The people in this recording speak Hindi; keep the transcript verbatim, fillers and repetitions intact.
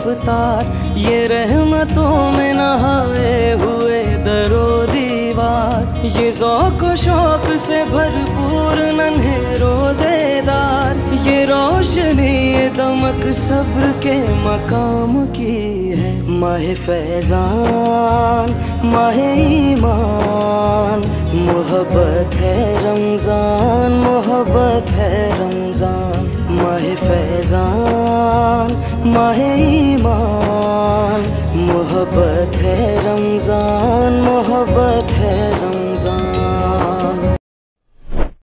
इफ्तार, ये रहमतों में नहाए हुए दरो दीवार, ये ज़ौक़ शौक़ से भरपूर नन्हे रोज़ेदार, ये रोशनी ये दमक सब्र के मकाम की है। माह फैज़ान माह ईमान, मोहब्बत है रमज़ान, मोहब्बत है रमज़ान। माह फैज़ान माह ईमान, मोहब्बत है रमज़ान, मोहब्बत है